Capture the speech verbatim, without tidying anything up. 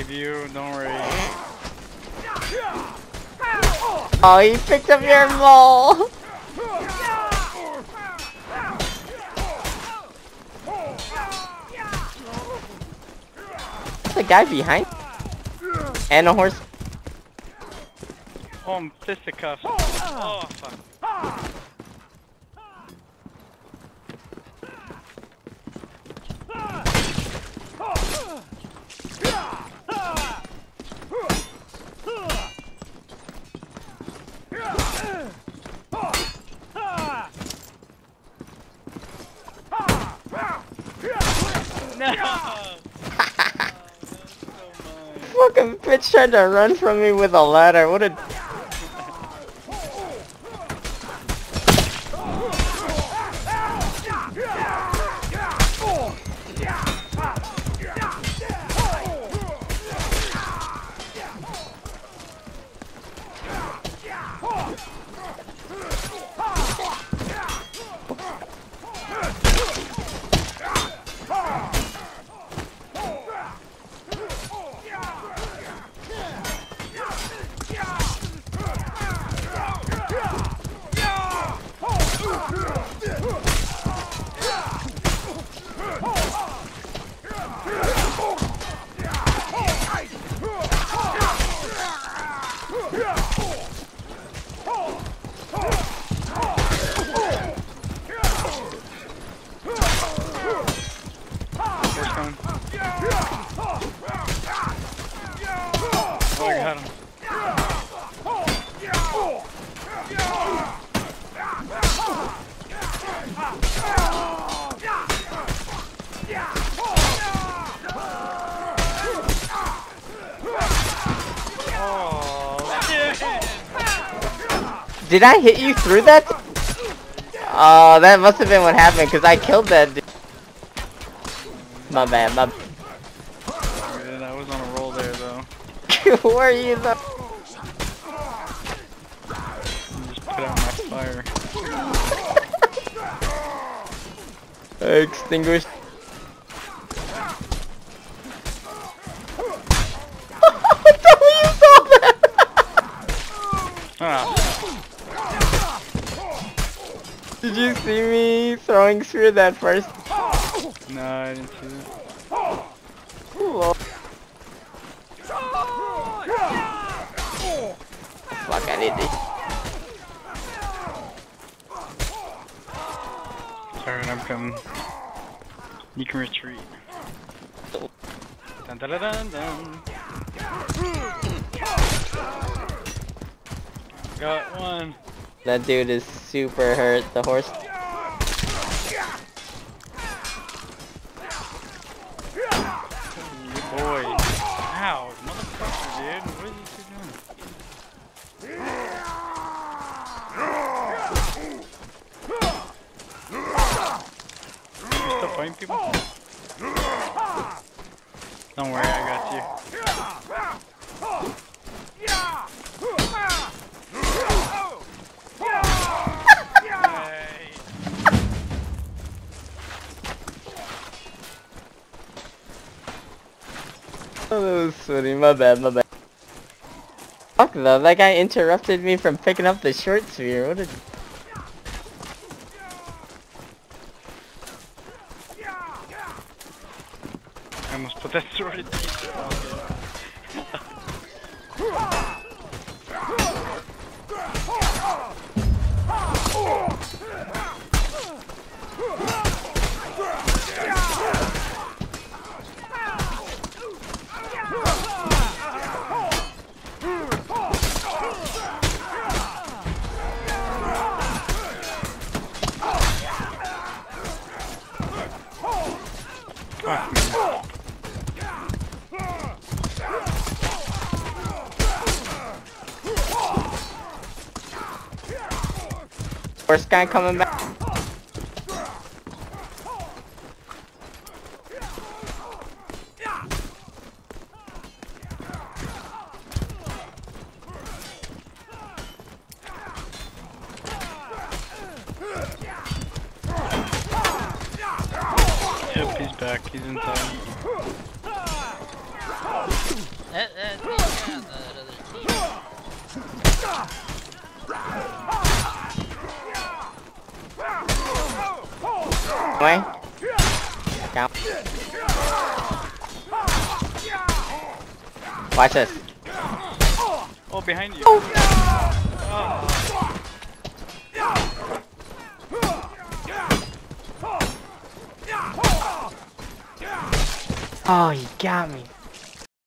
save you, don't worry. Oh, he picked up your mole! There's a guy behind. And a horse. Oh, I'm fisticuffed. Oh, fuck. No! Fucking bitch tried to run from me with a ladder. What a... Did I hit you through that? Oh, that must have been what happened, because I killed that dude. My bad, my bad. I was on a roll there, though. Who are you, though? Just put out my fire. Extinguished. What the hell, you saw that? Ah. Did you see me throwing spear that first? No, I didn't see that. Cool. Fuck, I need this. Alright, I'm coming. You can retreat. Dun, dun, dun, dun, dun. Got one. That dude is super hurt. The horse. Boy. Ow, motherfucker, dude. What is he doing? You still fighting people? Don't worry, I got you. Oh, that was funny. My bad, my bad. Fuck though, that guy interrupted me from picking up the short spear. What a... I almost put that sword in the First guy coming back. Yep, he's back. He's inside. That, that, yeah, the other team. Way. Down. Watch this. Oh, behind you. Oh. Oh, he got me.